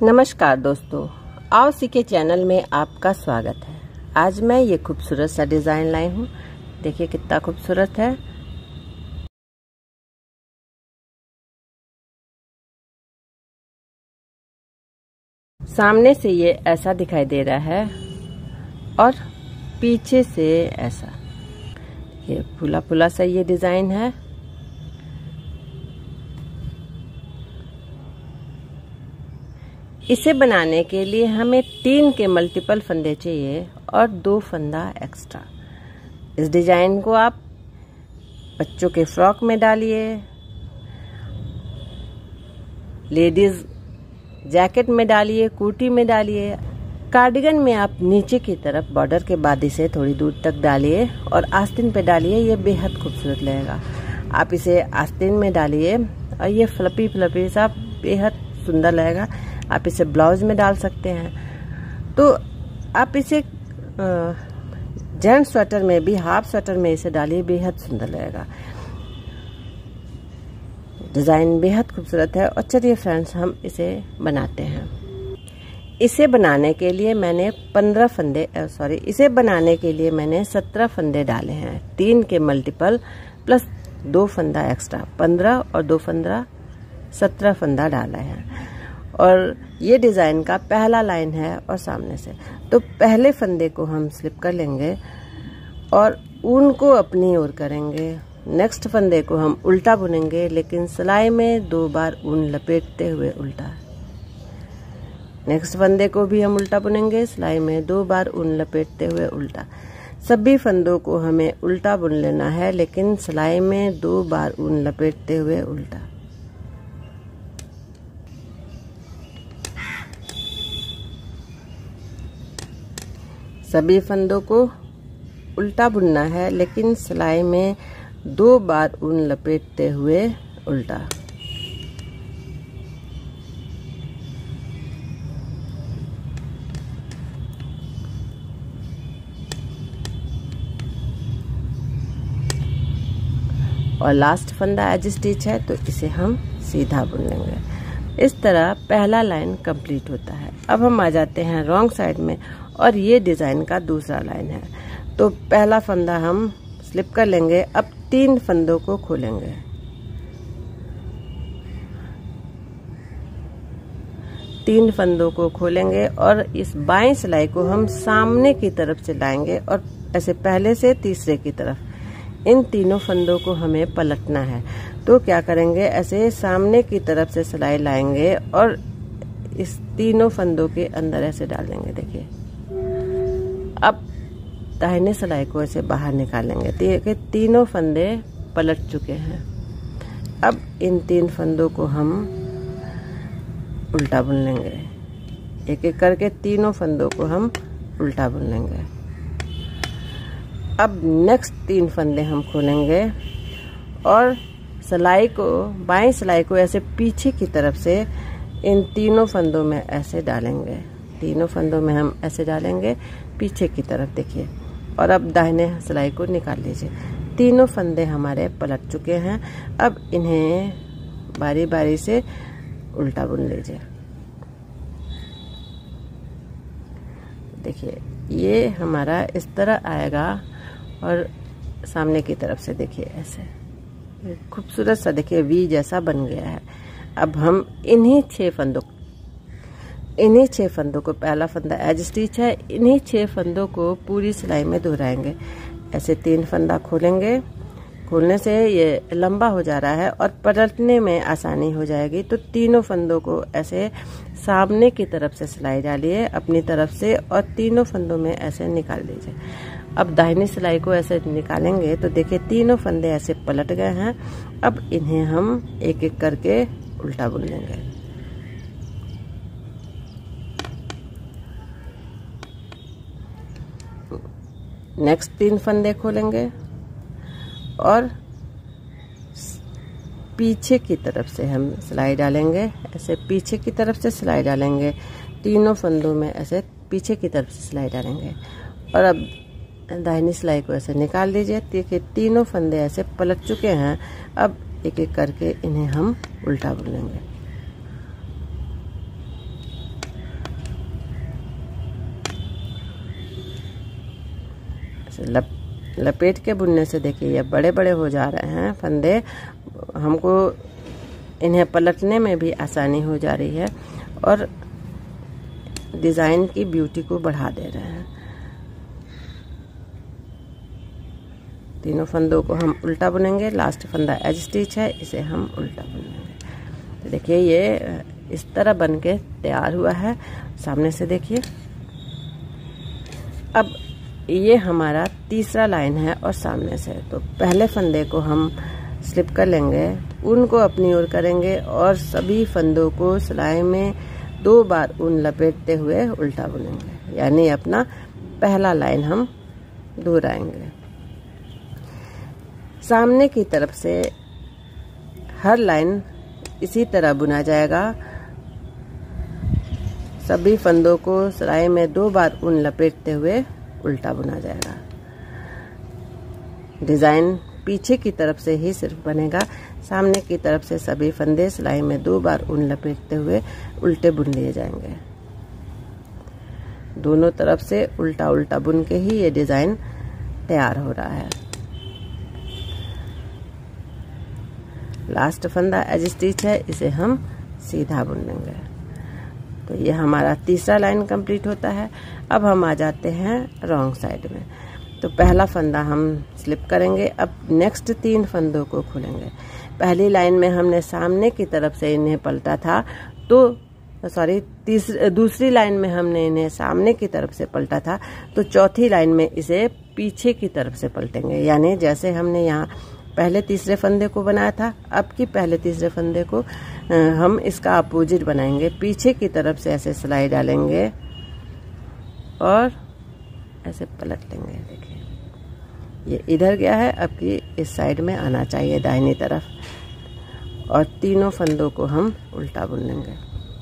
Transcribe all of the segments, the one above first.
नमस्कार दोस्तों, आओ सीखे चैनल में आपका स्वागत है। आज मैं ये खूबसूरत सा डिज़ाइन लाई हूँ। देखिए कितना खूबसूरत है। सामने से ये ऐसा दिखाई दे रहा है और पीछे से ऐसा। ये फूला फूला सा ये डिज़ाइन है। इसे बनाने के लिए हमें 3 के मल्टीपल फंदे चाहिए और 2 फंदा एक्स्ट्रा। इस डिजाइन को आप बच्चों के फ्रॉक में डालिए, लेडीज जैकेट में डालिए, कुर्ती में डालिए, कार्डिगन में आप नीचे की तरफ बॉर्डर के बादी से थोड़ी दूर तक डालिए और आस्तीन पे डालिए। ये बेहद खूबसूरत लगेगा। आप इसे आस्तीन में डालिए और ये फ्लपी फ्लपी सा बेहद सुंदर लगेगा। आप इसे ब्लाउज में डाल सकते हैं। तो आप इसे जेंट्स स्वेटर में भी, हाफ स्वेटर में इसे डालिए, बेहद सुंदर लगेगा। डिज़ाइन बेहद खूबसूरत है। और चलिए फ्रेंड्स, हम इसे बनाते हैं। इसे बनाने के लिए मैंने 17 फंदे डाले हैं। 3 के मल्टीपल प्लस 2 फंदा एक्स्ट्रा, 15 और 2 फंदा 17 फंदा डाला है। और ये डिज़ाइन का पहला लाइन है और सामने से तो पहले फंदे को हम स्लिप कर लेंगे और ऊन को अपनी ओर करेंगे। नेक्स्ट फंदे को हम उल्टा बुनेंगे, लेकिन सिलाई में 2 बार ऊन लपेटते हुए उल्टा। नेक्स्ट फंदे को भी हम उल्टा बुनेंगे, सिलाई में 2 बार ऊन लपेटते हुए उल्टा। सभी फंदों को हमें उल्टा बुन लेना है, लेकिन सिलाई में 2 बार ऊन लपेटते हुए उल्टा। सभी फंदों को उल्टा बुनना है, लेकिन सिलाई में 2 बार ऊन लपेटते हुए उल्टा। और लास्ट फंदा एज स्टिच है, तो इसे हम सीधा बुन लेंगे। इस तरह पहला लाइन कंप्लीट होता है। अब हम आ जाते हैं रॉन्ग साइड में और ये डिज़ाइन का दूसरा लाइन है। तो पहला फंदा हम स्लिप कर लेंगे। अब 3 फंदों को खोलेंगे। तीन फंदों को खोलेंगे और इस बाएं सिलाई को हम सामने की तरफ से लाएंगे और ऐसे पहले से तीसरे की तरफ। इन तीनों फंदों को हमें पलटना है। तो क्या करेंगे, ऐसे सामने की तरफ से सिलाई लाएंगे और इस तीनों फंदों के अंदर ऐसे डाल देंगे। देखिए, अब दाहिने सिलाई को ऐसे बाहर निकालेंगे। देखिए, तीनों फंदे पलट चुके हैं। अब इन 3 फंदों को हम उल्टा बुन लेंगे। एक एक करके तीनों फंदों को हम उल्टा बुन लेंगे। अब नेक्स्ट 3 फंदे हम खोलेंगे और सिलाई को, बाएं सिलाई को ऐसे पीछे की तरफ से इन तीनों फंदों में ऐसे डालेंगे। तीनों फंदों में हम ऐसे डालेंगे पीछे की तरफ। देखिए, और अब दाहिने सिलाई को निकाल लीजिए। तीनों फंदे हमारे पलट चुके हैं। अब इन्हें बारी बारी से उल्टा बुन लीजिए। देखिए, ये हमारा इस तरह आएगा और सामने की तरफ से देखिए ऐसे खूबसूरत सा, देखिए वी जैसा बन गया है। अब हम इन्हीं 6 फंदों को, पहला फंदा एज स्टिच है, इन्हीं 6 फंदों को पूरी सिलाई में दोहराएंगे। ऐसे 3 फंदा खोलेंगे। खोलने से ये लंबा हो जा रहा है और पलटने में आसानी हो जाएगी। तो तीनों फंदों को ऐसे सामने की तरफ से सिलाई डालिए अपनी तरफ से और तीनों फंदों में ऐसे निकाल लीजिए। अब दाहिनी सिलाई को ऐसे निकालेंगे तो देखिए तीनों फंदे ऐसे पलट गए हैं। अब इन्हें हम एक एक करके उल्टा बुन लेंगे। नेक्स्ट 3 फंदे खोलेंगे और पीछे की तरफ से हम सिलाई डालेंगे। ऐसे पीछे की तरफ से सिलाई डालेंगे। तीनों फंदों में ऐसे पीछे की तरफ से सिलाई डालेंगे और अब दाहिनी सिलाई को ऐसे निकाल दीजिए। देखिए, तीनों फंदे ऐसे पलट चुके हैं। अब एक एक करके इन्हें हम उल्टा बुन लेंगे। ऐसे लपेट के बुनने से देखिए ये बड़े बड़े हो जा रहे हैं फंदे, हमको इन्हें पलटने में भी आसानी हो जा रही है और डिज़ाइन की ब्यूटी को बढ़ा दे रहे हैं। तीनों फंदों को हम उल्टा बुनेंगे। लास्ट फंदा एज स्टिच है, इसे हम उल्टा बुनेंगे। तो देखिए ये इस तरह बन के तैयार हुआ है। सामने से देखिए। अब ये हमारा तीसरा लाइन है और सामने से तो पहले फंदे को हम स्लिप कर लेंगे, ऊन को अपनी ओर करेंगे और सभी फंदों को सिलाई में 2 बार ऊन लपेटते हुए उल्टा बुनेंगे, यानी अपना पहला लाइन हम दोहराएंगे। सामने की तरफ से हर लाइन इसी तरह बुना जाएगा। सभी फंदों को सिलाई में 2 बार ऊन लपेटते हुए उल्टा बुना जाएगा। डिजाइन पीछे की तरफ से ही सिर्फ बनेगा, सामने की तरफ से सभी फंदे सिलाई में 2 बार ऊन लपेटते हुए उल्टे बुन लिए जाएंगे। दोनों तरफ से उल्टा उल्टा बुन के ही ये डिजाइन तैयार हो रहा है। लास्ट फंदा एज स्टिच है, इसे हम सीधा बुन लेंगे। तो ये हमारा तीसरा लाइन कंप्लीट होता है। अब हम आ जाते हैं रॉन्ग साइड में। तो पहला फंदा हम स्लिप करेंगे। अब नेक्स्ट 3 फंदों को खोलेंगे। पहली लाइन में हमने सामने की तरफ से इन्हें पलटा था, तो दूसरी लाइन में हमने इन्हें सामने की तरफ से पलटा था, तो चौथी लाइन में इसे पीछे की तरफ से पलटेंगे। यानी जैसे हमने यहाँ पहले तीसरे फंदे को बनाया था, अब की पहले तीसरे फंदे को हम इसका अपोजिट बनाएंगे। पीछे की तरफ से ऐसे सिलाई डालेंगे और ऐसे पलट लेंगे। देखिए ये इधर गया है, अब की इस साइड में आना चाहिए दाहिनी तरफ, और तीनों फंदों को हम उल्टा बुन लेंगे।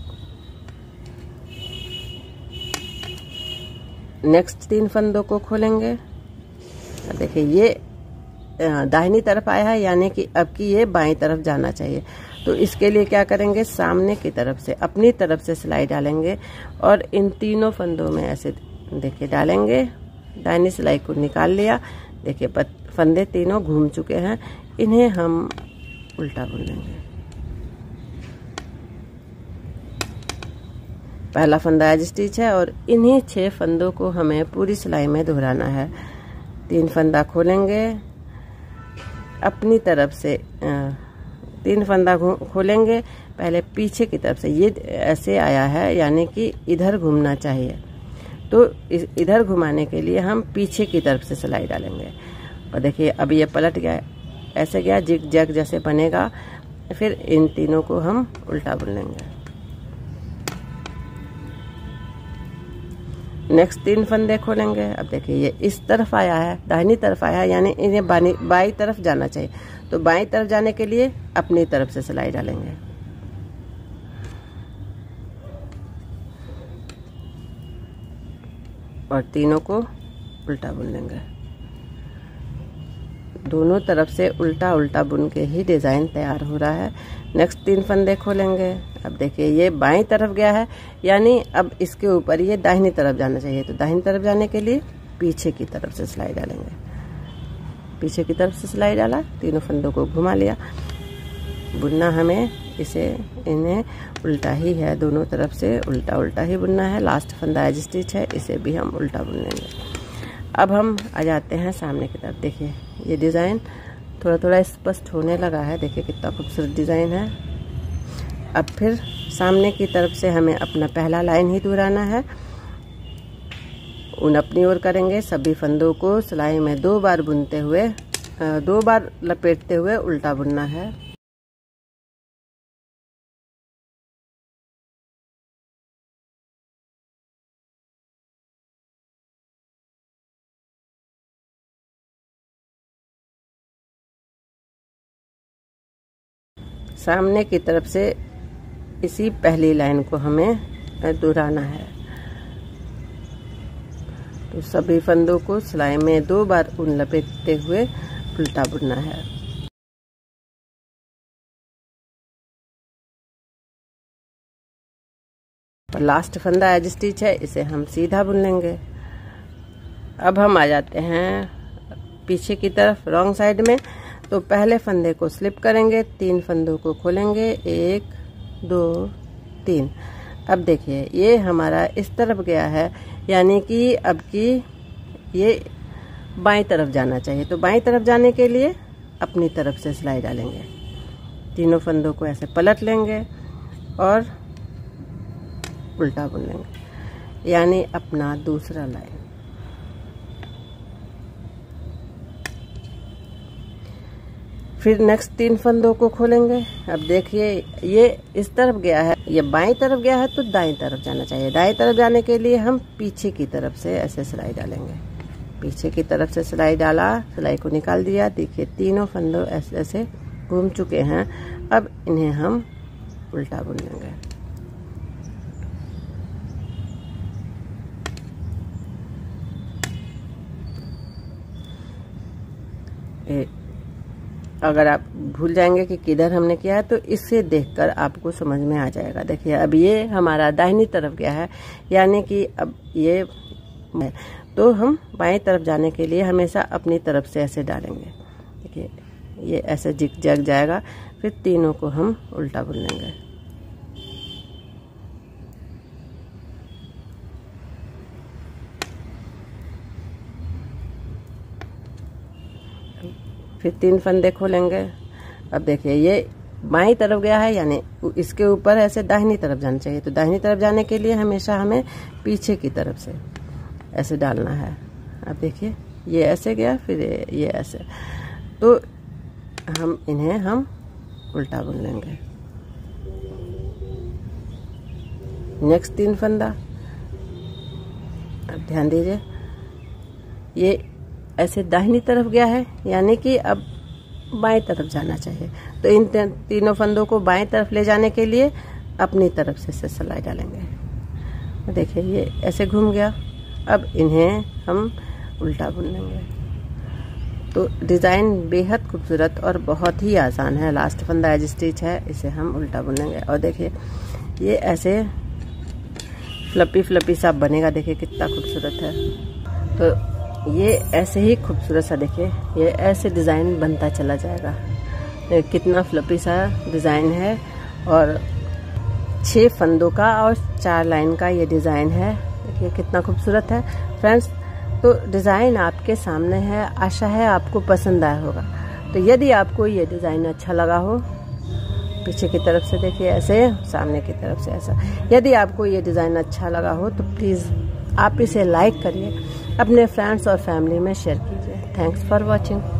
नेक्स्ट 3 फंदों को खोलेंगे। देखिए ये दाहिनी तरफ आया है, यानी कि अब की ये बाईं तरफ जाना चाहिए। तो इसके लिए क्या करेंगे, सामने की तरफ से अपनी तरफ से सिलाई डालेंगे और इन तीनों फंदों में ऐसे देखिए डालेंगे। दाहिनी सिलाई को निकाल लिया। देखिए फंदे तीनों घूम चुके हैं, इन्हें हम उल्टा बुन लेंगे। पहला फंदा एज स्टिच है और इन्हीं 6 फंदों को हमें पूरी सिलाई में दोहराना है। 3 फंदा खोलेंगे, अपनी तरफ से 3 फंदा खोलेंगे। पहले पीछे की तरफ से, ये ऐसे आया है यानी कि इधर घूमना चाहिए, तो इधर घुमाने के लिए हम पीछे की तरफ से सिलाई डालेंगे। और देखिए अब ये पलट गया, ऐसे गया, जिग जैग जैसे बनेगा। फिर इन तीनों को हम उल्टा बुन लेंगे। नेक्स्ट 3 फंदे खोलेंगे। अब देखिए ये इस तरफ आया है, दाहिनी तरफ आया है, यानी इन्हें बाईं तरफ जाना चाहिए। तो बाईं तरफ जाने के लिए अपनी तरफ से सिलाई डालेंगे। और तीनों को उल्टा बुन लेंगे। दोनों तरफ से उल्टा उल्टा बुन के ही डिजाइन तैयार हो रहा है। नेक्स्ट 3 फंदे खोलेंगे। अब देखिए ये बाईं तरफ गया है, यानी अब इसके ऊपर ये दाहिनी तरफ जाना चाहिए। तो दाहिनी तरफ जाने के लिए पीछे की तरफ से सिलाई डालेंगे। पीछे की तरफ से सिलाई डाला, तीनों फंदों को घुमा लिया। बुनना हमें इन्हें उल्टा ही है, दोनों तरफ से उल्टा उल्टा ही बुनना है। लास्ट फंदा एज स्टिच है, इसे भी हम उल्टा बुन लेंगे। अब हम आ जाते हैं सामने की तरफ। देखिए ये डिज़ाइन थोड़ा थोड़ा स्पष्ट होने लगा है। देखिए कितना खूबसूरत डिज़ाइन है। अब फिर सामने की तरफ से हमें अपना पहला लाइन ही दोहराना है। ऊन अपनी ओर करेंगे, सभी फंदों को सिलाई में 2 बार बुनते हुए 2 बार लपेटते हुए उल्टा बुनना है। सामने की तरफ से इसी पहली लाइन को हमें दोहराना है। तो सभी फंदों को सिलाई में 2 बार ऊन लपेटते हुए उल्टा बुनना है। और लास्ट फंदा एज स्टिच है, इसे हम सीधा बुन लेंगे। अब हम आ जाते हैं पीछे की तरफ रॉन्ग साइड में। तो पहले फंदे को स्लिप करेंगे, 3 फंदों को खोलेंगे, 1 2 3। अब देखिए ये हमारा इस तरफ गया है, यानी कि अब की ये बाईं तरफ जाना चाहिए। तो बाईं तरफ जाने के लिए अपनी तरफ से सिलाई डालेंगे, तीनों फंदों को ऐसे पलट लेंगे और उल्टा बुन लेंगे, यानी अपना दूसरा लाइन। फिर नेक्स्ट 3 फंदों को खोलेंगे। अब देखिए ये इस तरफ गया है, ये बाईं तरफ गया है, तो दाईं तरफ जाना चाहिए। दाईं तरफ जाने के लिए हम पीछे की तरफ से ऐसे सिलाई डालेंगे, पीछे की तरफ से सिलाई डाला, सिलाई को निकाल दिया। देखिए तीनों फंदों ऐसे ऐसे घूम चुके हैं। अब इन्हें हम उल्टा बुन लेंगे। अगर आप भूल जाएंगे कि किधर हमने किया है, तो इससे देखकर आपको समझ में आ जाएगा। देखिए अब ये हमारा दाहिनी तरफ गया है, यानी कि अब ये, तो हम बाएं तरफ जाने के लिए हमेशा अपनी तरफ से ऐसे डालेंगे। देखिए ये ऐसे जिग जग जाएगा। फिर तीनों को हम उल्टा बुन लेंगे। फिर 3 फंदे खोलेंगे। अब देखिए ये बाईं तरफ गया है, यानी इसके ऊपर ऐसे दाहिनी तरफ जाना चाहिए। तो दाहिनी तरफ जाने के लिए हमेशा हमें पीछे की तरफ से ऐसे डालना है। अब देखिए ये ऐसे गया, फिर ये ऐसे, तो इन्हें हम उल्टा बुन लेंगे। नेक्स्ट 3 फंदा, अब ध्यान दीजिए ये ऐसे दाहिनी तरफ गया है, यानी कि अब बाएं तरफ जाना चाहिए। तो इन तीनों फंदों को बाएं तरफ ले जाने के लिए अपनी तरफ से सिलाई डालेंगे। देखिए ये ऐसे घूम गया। अब इन्हें हम उल्टा बुन लेंगे। तो डिज़ाइन बेहद खूबसूरत और बहुत ही आसान है। लास्ट फंदा एज स्टिच है, इसे हम उल्टा बुन लेंगे। और देखिए ये ऐसे फ्लपी फ्लपी सा बनेगा। देखिए कितना खूबसूरत है। तो ये ऐसे ही खूबसूरत सा, देखिए ये ऐसे डिज़ाइन बनता चला जाएगा। कितना फ्लपी सा डिज़ाइन है, और 6 फंदों का और 4 लाइन का ये डिज़ाइन है। देखिए कितना खूबसूरत है फ्रेंड्स। तो डिज़ाइन आपके सामने है, आशा है आपको पसंद आया होगा। तो यदि आपको ये डिज़ाइन अच्छा लगा हो, पीछे की तरफ से देखिए ऐसे, सामने की तरफ से ऐसा, यदि आपको ये डिज़ाइन अच्छा लगा हो तो प्लीज़ आप इसे लाइक करिए, अपने फ्रेंड्स और फैमिली में शेयर कीजिए। Thanks for watching.